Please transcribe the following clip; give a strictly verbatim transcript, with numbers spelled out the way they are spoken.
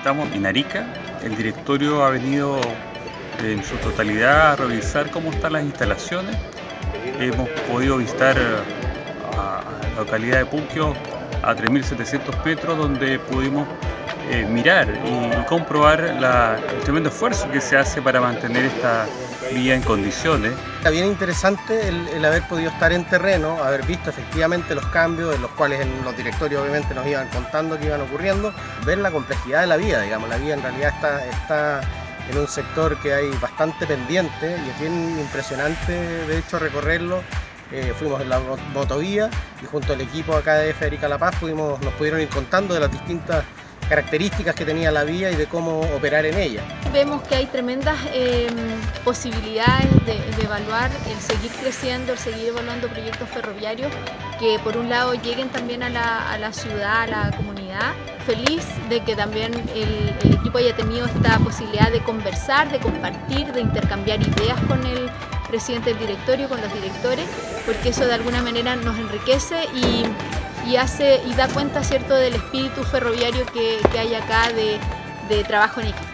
Estamos en Arica. El directorio ha venido en su totalidad a revisar cómo están las instalaciones. Hemos podido visitar a la localidad de Puquio a tres mil setecientos metros, donde pudimos eh, mirar y, y comprobar la, el tremendo esfuerzo que se hace para mantener esta vía en condiciones. Está bien interesante el, el haber podido estar en terreno, haber visto efectivamente los cambios, en los cuales en los directorios obviamente nos iban contando que iban ocurriendo, ver la complejidad de la vía, digamos, la vía en realidad está, está en un sector que hay bastante pendiente y es bien impresionante de hecho recorrerlo. Eh, fuimos en la motovía y junto al equipo acá de Arica La Paz pudimos, nos pudieron ir contando de las distintas características que tenía la vía y de cómo operar en ella. Vemos que hay tremendas eh, posibilidades de, de evaluar, el seguir creciendo, el seguir evaluando proyectos ferroviarios que por un lado lleguen también a la, a la ciudad, a la comunidad. Feliz de que también el, el equipo haya tenido esta posibilidad de conversar, de compartir, de intercambiar ideas con el presidente del directorio, con los directores, porque eso de alguna manera nos enriquece y y hace y da cuenta, ¿cierto?, del espíritu ferroviario que, que hay acá de, de trabajo en equipo.